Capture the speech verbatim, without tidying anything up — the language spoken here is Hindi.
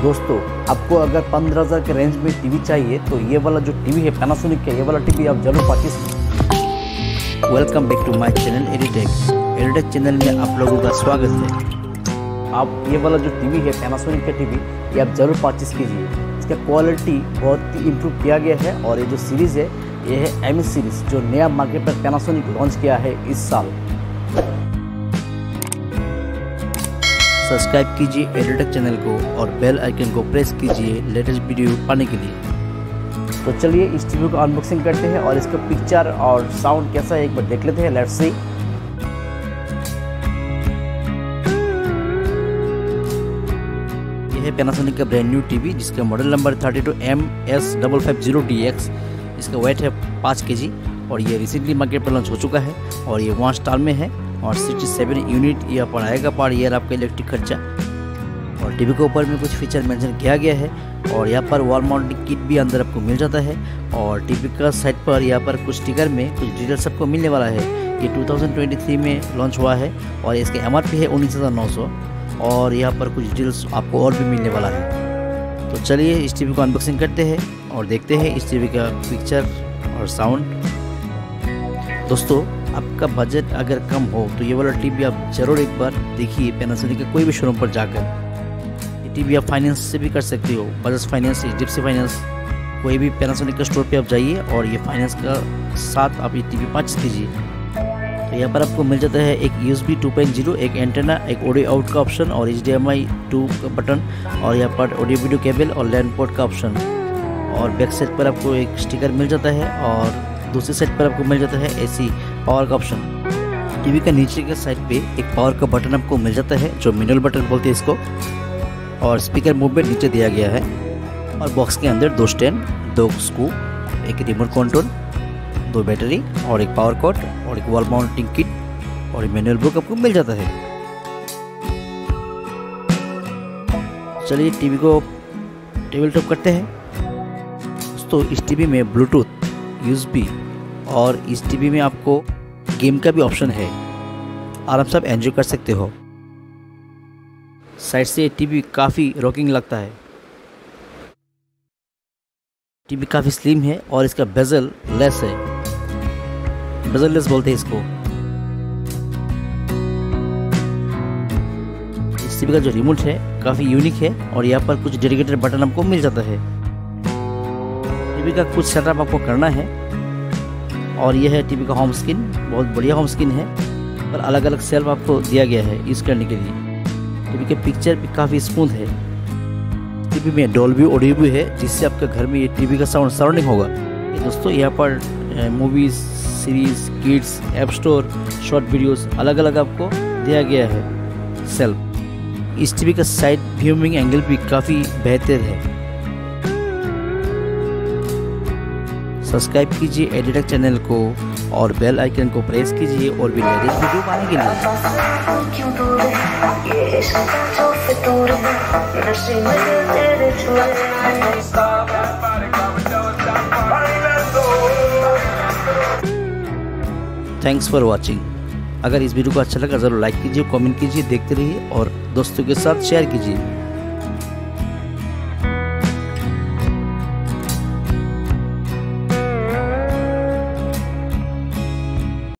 दोस्तों, आपको अगर पंद्रह हज़ार के रेंज में टीवी चाहिए तो ये वाला जो टीवी है पैनासोनिक का, ये वाला टीवी आप जरूर परचेस कीजिए। Welcome back to my channel Editech. Editech channel में आप लोगों का स्वागत है। आप ये वाला जो टीवी है पैनासोनिक का टीवी, ये आप जरूर परचेस कीजिए। इसका क्वालिटी बहुत ही इम्प्रूव किया गया है और ये जो सीरीज़ है ये है एम एस सीरीज़, जो नया मार्केट पर पैनासोनिक लॉन्च किया है इस साल। सब्सक्राइब कीजिए एडिटेक चैनल को और बेल आइकन को प्रेस कीजिए लेटेस्ट वीडियो पाने के लिए। तो चलिए इस टीवी को अनबॉक्सिंग करते हैं और इसका पिक्चर और साउंड कैसा है एक बार देख लेते हैं। Let's see. यह है पैनासोनिक का ब्रांड न्यू टीवी जिसका model number thirty two M S double five zero D X. इसका वेट है पाँच के जी और ये रिसेंटली मार्केट पर लॉन्च हो चुका है और ये वन स्टार में है और सिक्सटी सेवन यूनिट यह पड़ाएगा पर ईयर आपका इलेक्ट्रिक खर्चा। और टीवी के ऊपर में कुछ फीचर मेंशन किया गया है और यहाँ पर वॉल माउंटिंग किट भी अंदर आपको मिल जाता है। और टीवी का साइड पर यहाँ पर कुछ स्टिकर में कुछ डिटेल्स आपको मिलने वाला है। ये टू थाउजेंड ट्वेंटी थ्री में लॉन्च हुआ है और इसका एम आर पी है उन्नीस हज़ार नौ सौ और यहाँ पर कुछ डिटेल्स आपको और भी मिलने वाला है। तो चलिए इस टीवी को अनबॉक्सिंग करते हैं और देखते हैं इस टीवी का पिक्चर और साउंड। दोस्तों, आपका बजट अगर कम हो तो ये वाला टीवी आप जरूर एक बार देखिए पैनासोनिक के कोई भी शोरूम पर जाकर। ये टीवी आप फाइनेंस से भी कर सकते हो, Bajaj finance, H D F C finance, कोई भी पैनासोनिक का स्टोर पे आप जाइए और ये फाइनेंस का साथ आप ये टीवी परचेस कीजिए। तो यहाँ पर आपको मिल जाता है एक U S B two point zero, एक एंटेना, एक ऑडियो आउट का ऑप्शन और H D M I two का बटन और यहाँ पर ऑडियो वीडियो केबल और लैंड पोर्ट का ऑप्शन। और बैक साइड पर आपको एक स्टिकर मिल जाता है और दूसरी साइड पर आपको मिल जाता है एसी पावर का ऑप्शन। टीवी का नीचे के साइड पे एक पावर का बटन आपको मिल जाता है जो मैनुअल बटन बोलते हैं इसको। और स्पीकर मूवमेंट नीचे दिया गया है। और बॉक्स के अंदर दो स्टैंड, दो स्क्रू, एक रिमोट कंट्रोल, दो बैटरी और एक पावर कॉर्ड और एक वॉल माउंटिंग किट और एक मैनुअल बुक आपको मिल जाता है। चलिए टीवी को टेबल टॉप करते हैं। दोस्तों, इस टीवी में ब्लूटूथ, यू एस बी और इस टीवी में आपको गेम का भी ऑप्शन है। आराम से आप एंजॉय कर सकते हो। साइड से टीवी काफ़ी रॉकिंग लगता है। टीवी काफ़ी स्लिम है और इसका बेजल लेस है, बेजल लेस बोलते हैं इसको। इस टीवी का जो रिमोट है काफ़ी यूनिक है और यहाँ पर कुछ डेडिकेटेड बटन आपको मिल जाता है। टीवी का कुछ सेटअप आपको करना है और यह है टीवी का होम स्क्रीन। बहुत बढ़िया होम स्क्रीन है और अलग अलग सेल्फ आपको दिया गया है यूज़ करने के लिए। टीवी के पिक्चर भी काफ़ी स्मूथ है। टीवी में डॉल्बी ऑडियो भी है जिससे आपके घर में ये टीवी का साउंड सराउंडिंग होगा। ये दोस्तों, यहाँ पर movies, series, kids, app store, short videos अलग अलग आपको दिया गया है सेल्फ। इस टीवी का साइड व्यूइंग एंगल भी काफ़ी बेहतर है। सब्सक्राइब कीजिए एडिटेक चैनल को और बेल आइकन को प्रेस कीजिए और भी लेटेस्ट वीडियो पाने के लिए। Thanks for watching. अगर इस वीडियो को अच्छा लगा जरूर लाइक कीजिए, कमेंट कीजिए, देखते रहिए और दोस्तों के साथ शेयर कीजिए।